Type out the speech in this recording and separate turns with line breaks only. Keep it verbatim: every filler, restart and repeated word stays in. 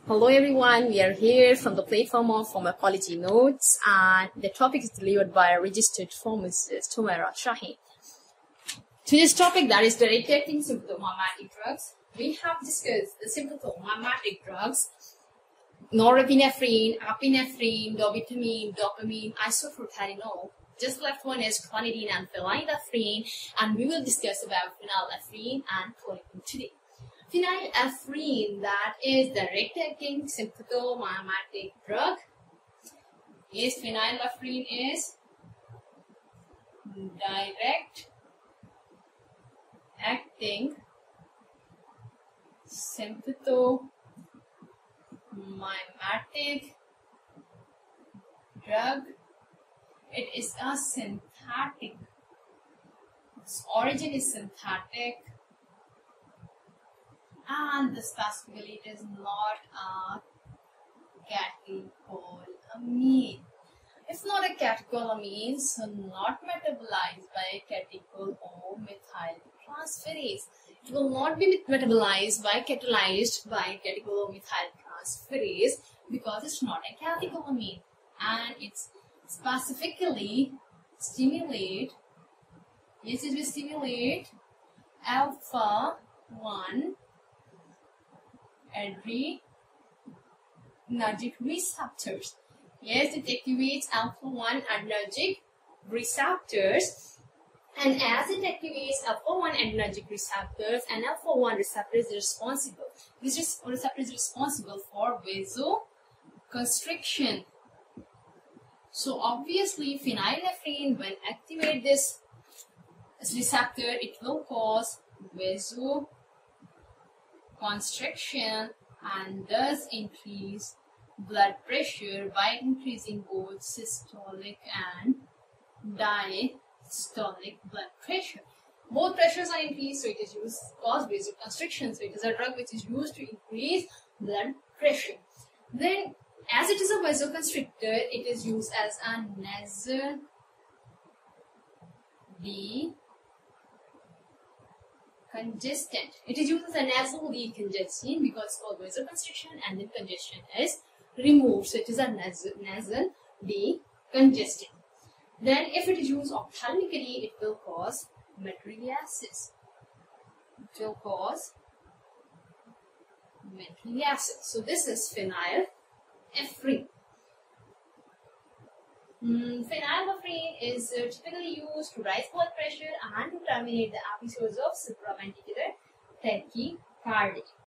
Hello everyone, we are here from the platform of Pharmacology Notes, and the topic is delivered by a registered pharmacist, Humaira Shaheen. Today's topic, that is direct-acting symptomatic drugs. We have discussed the symptomatic drugs, norepinephrine, epinephrine, dobutamine, dopamine, isopropanol. Just left one is clonidine and phenylephrine, and we will discuss about phenylephrine and clonidine today. Phenylephrine, that is the direct-acting symptomatic drug. Yes, phenylephrine is direct-acting symptomatic drug. It is a synthetic. Its origin is synthetic. And the specifically it is not a catecholamine. It's not a catecholamine, so not metabolized by catechol or methyl transferase. It will not be metabolized by catalyzed by catechol or methyl transferase because it's not a catecholamine, and it's specifically stimulate. Yes, it will stimulate alpha one adrenergic receptors. Yes, it activates alpha one adrenergic receptors, and as it activates alpha one adrenergic receptors, and alpha one receptor is responsible. This receptor is responsible for vasoconstriction. So obviously, phenylephrine, when activate this receptor, it will cause vasoconstriction constriction and thus increase blood pressure by increasing both systolic and diastolic blood pressure. Both pressures are increased, so it is used to cause vasoconstriction. So it is a drug which is used to increase blood pressure. Then, as it is a vasoconstrictor, it is used as a nasal D congestant. It is used as a nasal decongestant because it's called vasoconstriction, and then congestion is removed. So it is a nasal, nasal decongestant. Then if it is used ophthalmically, it will cause mydriasis. It will cause mydriasis. So this is phenylephrine. Mm, phenylephrine is uh, typically used to rise blood pressure and to terminate the episodes of supraventricular tachycardia.